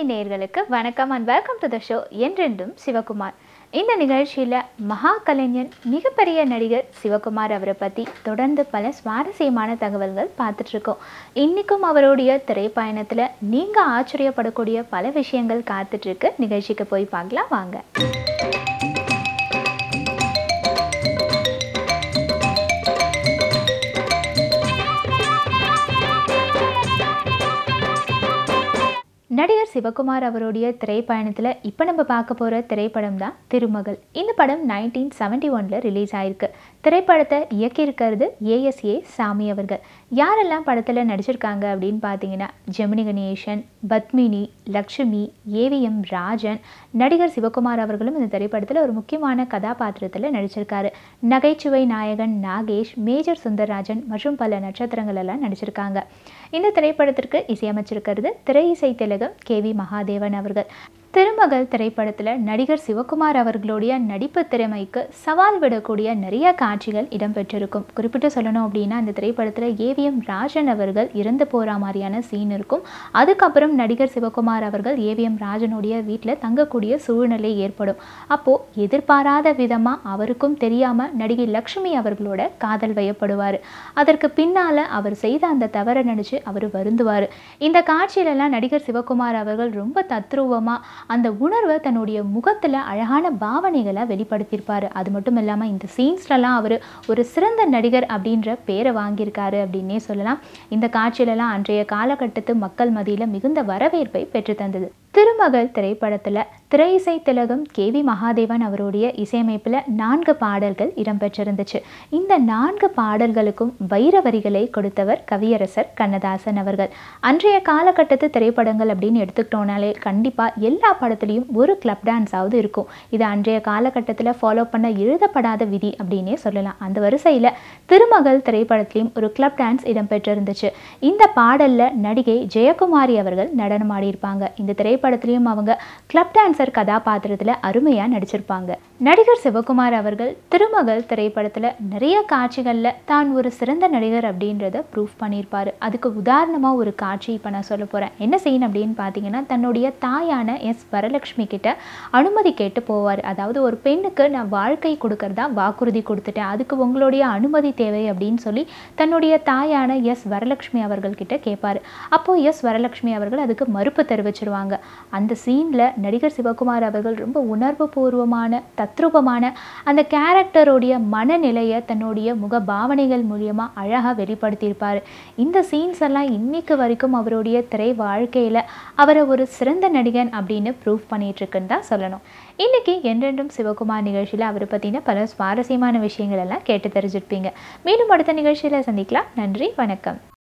நேயர்களுக்கு வணக்கம் and welcome to the show என்றென்றும் சிவகுமார். இந்த நிகழ்ச்சியில் மகா கலைஞன் மிகப்பெரிய நடிகர் சிவகுமார் அவரை பற்றி தொடர்ந்து பல சுவாரஸ்யமான தகவல்கள் பார்த்துட்ருக்கோம். இன்றைக்கும் அவருடைய திரைப்பயணத்தில் நீங்கள் ஆச்சரியப்படக்கூடிய பல விஷயங்கள் காத்துட்ருக்கு. நிகழ்ச்சிக்கு போய் பார்க்கலாம் வாங்க. நடிகர் சிவகுமார் அவருடைய திரைப்பயணத்தில் இப்போ நம்ம பார்க்க போகிற திரைப்படம் தான் திருமகள். இந்த படம் 1971 ரிலீஸ் ஆயிருக்கு. திரைப்படத்தை இயக்கியிருக்கிறது ஏஎஸ்ஏ சாமி அவர்கள். யாரெல்லாம் படத்தில் நடிச்சிருக்காங்க அப்படின்னு பார்த்தீங்கன்னா ஜெமினி கணேசன், பத்மினி, லக்ஷ்மி, ஏவிஎம் ராஜன். நடிகர் சிவகுமார் அவர்களும் இந்த திரைப்படத்தில் ஒரு முக்கியமான கதாபாத்திரத்தில் நடிச்சிருக்காரு. நகைச்சுவை நாயகன் நாகேஷ், மேஜர் சுந்தரராஜன் மற்றும் பல நட்சத்திரங்கள் எல்லாம் நடிச்சிருக்காங்க. இந்த திரைப்படத்திற்கு இசையமைச்சிருக்கிறது திரை இசை திலகம் கேவி மகாதேவன் அவர்கள். திருமகள் திரைப்படத்தில் நடிகர் சிவகுமார் அவர்களுடைய நடிப்பு திறமைக்கு சவால் விடக்கூடிய நிறைய காட்சிகள் இடம்பெற்றிருக்கும். குறிப்பிட்டு சொல்லணும் அப்படின்னா அந்த திரைப்படத்தில் ஏவிஎம் ராஜன் அவர்கள் இறந்து போகிற மாதிரியான சீன் இருக்கும். அதுக்கப்புறம் நடிகர் சிவகுமார் அவர்கள் ஏவிஎம் ராஜனுடைய வீட்டில் தங்கக்கூடிய சூழ்நிலை ஏற்படும். அப்போது எதிர்பாராத விதமாக அவருக்கும் தெரியாமல் நடிகை லக்ஷ்மி அவர்களோட காதல் வயப்படுவார். அதற்கு பின்னால் அவர் செய்த அந்த தவறை நினச்சி அவர் வருந்துவார். இந்த காட்சியிலெல்லாம் நடிகர் சிவகுமார் அவர்கள் ரொம்ப தத்ரூபமாக அந்த உணர்வை தன்னுடைய முகத்தில் அழகான பாவனைகளை வெளிப்படுத்தியிருப்பார். அது மட்டும் இல்லாமல் இந்த சீன்ஸ்லலாம் அவர் ஒரு சிறந்த நடிகர் அப்படின்ற பேரை வாங்கியிருக்காரு அப்படின்னே சொல்லலாம். இந்த காட்சியிலலாம் அன்றைய காலகட்டத்து மக்கள் மத்தியில் மிகுந்த வரவேற்பை பெற்று தந்தது. திருமகள் திரைப்படத்தில் திரை இசை திலகம் கேவி மகாதேவன் அவருடைய இசையமைப்பில் 4 பாடல்கள் இடம்பெற்றிருந்துச்சு. இந்த 4 பாடல்களுக்கும் வைர வரிகளை கொடுத்தவர் கவியரசர் கண்ணதாசன் அவர்கள். அன்றைய காலகட்டத்து திரைப்படங்கள் அப்படின்னு எடுத்துக்கிட்டோனாலே கண்டிப்பாக எல்லா படத்துலையும் ஒரு கிளப் டான்ஸாவது இருக்கும். இது அன்றைய காலகட்டத்தில் ஃபாலோ பண்ண எழுதப்படாத விதி அப்படின்னே சொல்லலாம். அந்த வரிசையில் திருமகள் திரைப்படத்திலையும் ஒரு கிளப் டான்ஸ் இடம்பெற்றிருந்துச்சு. இந்த பாடலில் நடிகை ஜெயக்குமாரி அவர்கள் நடனமாடியிருப்பாங்க. இந்த திரைப்படத்திலையும் அவங்க கிளப் டான்ஸர் கதாபாத்திரத்தில் அருமையாக நடிச்சிருப்பாங்க. நடிகர் சிவகுமார் அவர்கள் திருமகள் திரைப்படத்தில் நிறைய காட்சிகளில் தான் ஒரு சிறந்த நடிகர் அப்படின்றத ப்ரூவ் பண்ணியிருப்பார். அதுக்கு உதாரணமாக ஒரு காட்சி இப்போ நான் சொல்ல போகிறேன். என்ன செய்யணும் அப்படின்னு பார்த்தீங்கன்னா தன்னுடைய தாயான எஸ் வரலட்சுமி கிட்ட அனுமதி கேட்டு போவார். அதாவது ஒரு பெண்ணுக்கு நான் வாழ்க்கை கொடுக்கறதா வாக்குறுதி கொடுத்துட்டேன், அதுக்கு உங்களுடைய அனுமதி தேவை அப்படின்னு சொல்லி தன்னுடைய தாயான எஸ் வரலட்சுமி அவர்கள்கிட்ட கேட்பார். அப்போது எஸ் வரலட்சுமி அவர்கள் அதுக்கு மறுப்பு தெரிவிச்சிருவாங்க. அந்த சீனில் நடிகர் சிவகுமார் அவர்கள் ரொம்ப உணர்வு பூர்வமான தத்ரூபமான அந்த கேரக்டருடைய மனநிலையை தன்னுடைய முக பாவனைகள் மூலியமாக அழகாக வெளிப்படுத்தியிருப்பார். இந்த சீன்ஸ் எல்லாம் இன்னைக்கு வரைக்கும் அவருடைய திரை வாழ்க்கையில் அவரை ஒரு சிறந்த நடிகன் அப்படின்னு ப்ரூவ் பண்ணிட்டு இருக்குன்னு தான் சொல்லணும். இன்னைக்கு என்றென்றும் சிவகுமார் நிகழ்ச்சியில் அவரை பற்றின பல சுவாரஸ்யமான விஷயங்கள் எல்லாம் கேட்டு தெரிஞ்சிருப்பீங்க. மீண்டும் அடுத்த நிகழ்ச்சியில் சந்திக்கலாம். நன்றி, வணக்கம்.